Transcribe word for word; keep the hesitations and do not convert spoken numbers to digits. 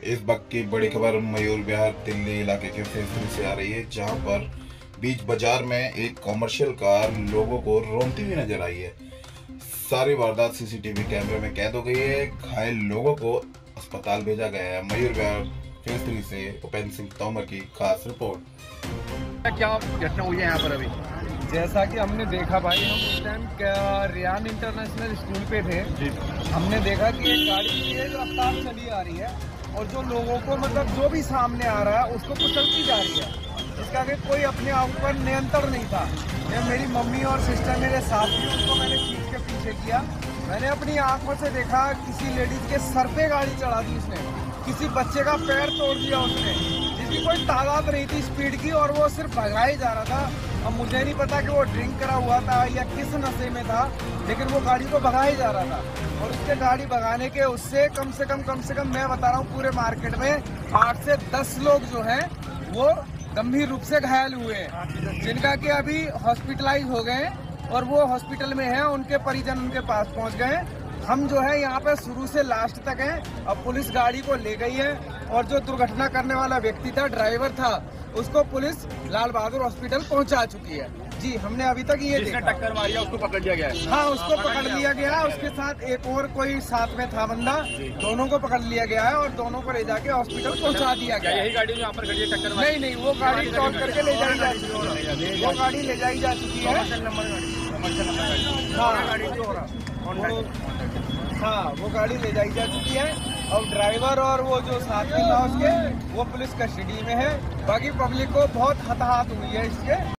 इस वक्त की बड़ी खबर मयूर विहार दिल्ली इलाके के फैसले से आ रही है, जहां पर बीच बाजार में एक कॉमर्शियल कार लोगों को रोनती हुई नजर आई है। सारी वारदात सीसीटीवी कैमरे में कैद हो गई है। घायल लोगों को अस्पताल भेजा गया है। मयूर विहार फैसले से उपेंद्र सिंह तोमर की खास रिपोर्ट। क्या घटना हुई है यहाँ पर अभी? जैसा कि हमने देखा भाई, हम उस टाइम रियान इंटरनेशनल स्कूल पे थे। हमने देखा कि एक गाड़ी तेज रफ्तार चली आ रही है और जो लोगों को मतलब जो भी सामने आ रहा है उसको कुचलती जा रही है। इसका आगे कोई अपने आप पर नियंत्रण नहीं था। मैं मेरी मम्मी और सिस्टर मेरे साथ थी, उनको मैंने खींच के पीछे किया। मैंने अपनी आंखों से देखा किसी लेडीज के सर पे गाड़ी चढ़ा दी उसने, किसी बच्चे का पैर तोड़ दिया उसने, जिसकी कोई तादाद नहीं थी स्पीड की, और वो सिर्फ भगाया ही जा रहा था। अब मुझे नहीं पता कि वो ड्रिंक करा हुआ था या किस नशे में था, लेकिन वो गाड़ी को भगाया ही जा रहा था। और उसके गाड़ी भगाने के उससे कम से कम कम से कम मैं बता रहा हूँ पूरे मार्केट में आठ से दस लोग जो हैं वो गंभीर रूप से घायल हुए हैं, जिनका कि अभी हॉस्पिटलाइज हो गए और वो हॉस्पिटल में हैं। उनके परिजन उनके पास पहुंच गए। हम जो है यहाँ पे शुरू से लास्ट तक हैं। अब पुलिस गाड़ी को ले गई है और जो दुर्घटना करने वाला व्यक्ति था, ड्राइवर था, उसको पुलिस लाल बहादुर हॉस्पिटल पहुंचा चुकी है। जी, हमने अभी तक ये जिसने टक्कर मारी है उसको पकड़ लिया गया है। हाँ, उसको पकड़ लिया गया है। उसके साथ एक और कोई साथ में था बंदा, दोनों को पकड़ लिया गया है और दोनों को ले जाके हॉस्पिटल पहुंचा दिया गया। यही गाड़ी यहाँ पर खड़ी है टक्कर मारी? नहीं नहीं, वो गाड़ी टॉल करके ले जाई जा चुकी है। वो गाड़ी ले जाई जा चुकी है। हाँ, वो गाड़ी ले जाई जा चुकी है और ड्राइवर और वो जो साथी था उसके, वो पुलिस कस्टडी में है। बाकी पब्लिक को बहुत हताहत हुई है इसके।